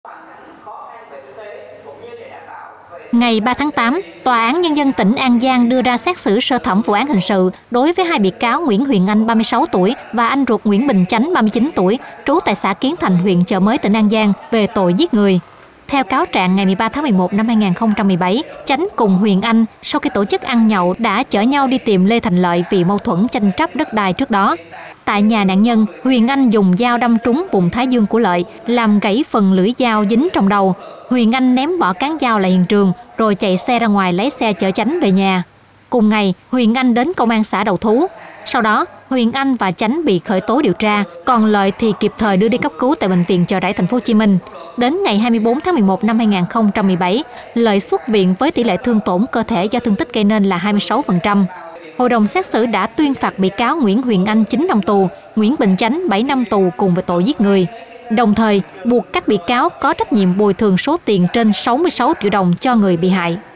Ngày 3 tháng 8, Tòa án Nhân dân tỉnh An Giang đưa ra xét xử sơ thẩm vụ án hình sự đối với hai bị cáo Nguyễn Huyền Anh 36 tuổi và anh ruột Nguyễn Bình Chánh 39 tuổi, trú tại xã Kiến Thành, huyện Chợ Mới, tỉnh An Giang về tội giết người. Theo cáo trạng ngày 13 tháng 11 năm 2017, Chánh cùng Huyền Anh sau khi tổ chức ăn nhậu đã chở nhau đi tìm Lê Thành Lợi vì mâu thuẫn tranh chấp đất đai trước đó. Tại nhà nạn nhân, Huyền Anh dùng dao đâm trúng vùng thái dương của Lợi, làm gãy phần lưỡi dao dính trong đầu. Huyền Anh ném bỏ cán dao lại hiện trường, rồi chạy xe ra ngoài lấy xe chở Chánh về nhà. Cùng ngày, Huyền Anh đến công an xã đầu thú. Sau đó, Huyền Anh và Chánh bị khởi tố điều tra, còn Lợi thì kịp thời đưa đi cấp cứu tại bệnh viện Chợ Rẫy, thành phố Hồ Chí Minh. Đến ngày 24 tháng 11 năm 2017, Lợi xuất viện với tỷ lệ thương tổn cơ thể do thương tích gây nên là 26%. Hội đồng xét xử đã tuyên phạt bị cáo Nguyễn Huyền Anh 9 năm tù, Nguyễn Bình Chánh 7 năm tù cùng về tội giết người. Đồng thời, buộc các bị cáo có trách nhiệm bồi thường số tiền trên 66 triệu đồng cho người bị hại.